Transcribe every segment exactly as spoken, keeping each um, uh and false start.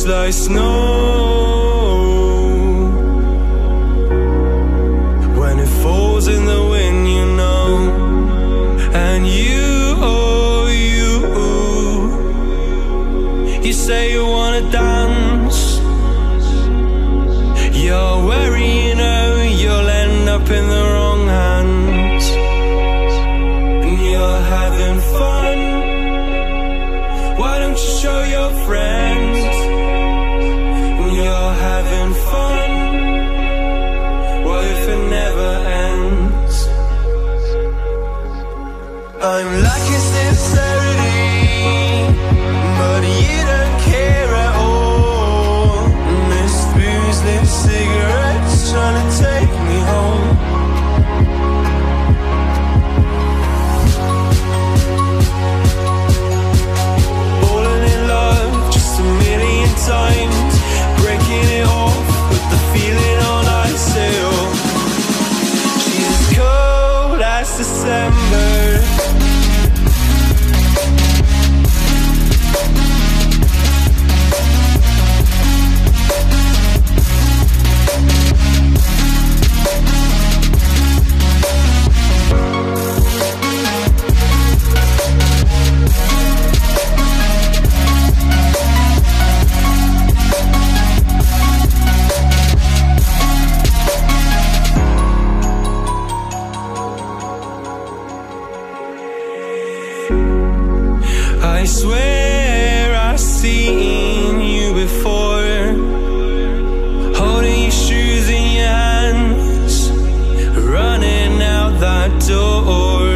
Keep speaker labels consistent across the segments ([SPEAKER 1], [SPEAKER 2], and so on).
[SPEAKER 1] like snow when it falls in the wind, you know. And you, oh you, you say you wanna dance. You're wary, you know, you'll end up in the wrong hands. And you're having fun. Why don't you show your friends? And you're having fun. What if it never ends? I'm lacking sincerity, but you don't care at all. Missed booze, lit cigarettes, trying to take me home. Falling in love just a million times, breaking it off with the feeling on ice. She's as cold as December. I swear I've seen you before, holding your shoes in your hands, running out that door.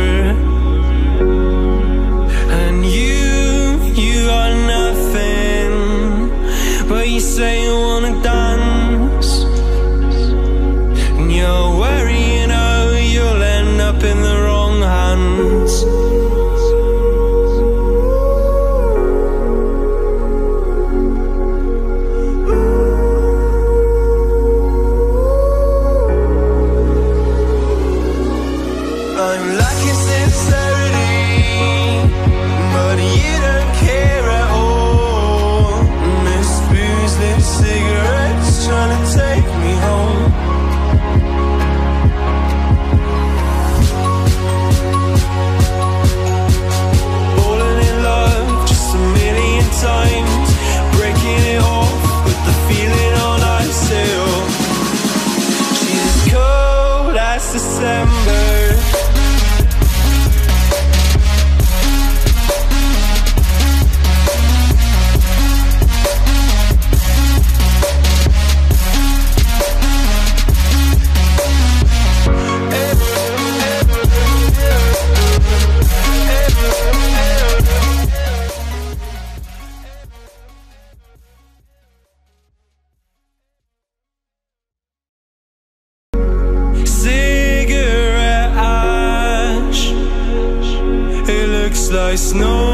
[SPEAKER 1] And you, you are nothing, but you say you wanna dance. And you're worried, you know, you'll end up in the wrong hands. I'm lacking sincerity, but you don't care at all. Missed booze, lit cigarettes, trying to take me home. Falling in love just a million times, breaking it off with the feeling on ice. She's as cold as December. Cigarette ash, it looks like snow